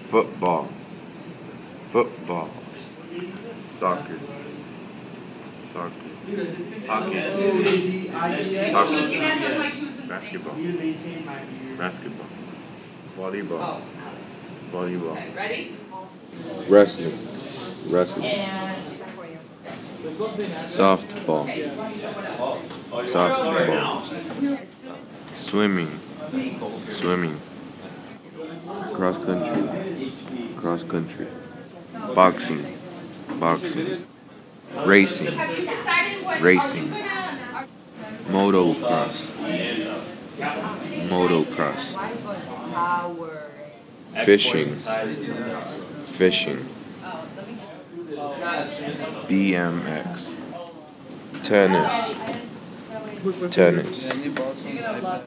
Football. Football. Soccer. Soccer. Hockey. Hockey. Basketball. Basketball. Volleyball. Volleyball. Ready? Wrestling. Wrestling. Softball. Softball. Swimming. Swimming. Cross country. Cross country. Boxing. Boxing. Racing. Racing. Motocross. Motocross. Fishing. Fishing. BMX. Tennis. Tennis.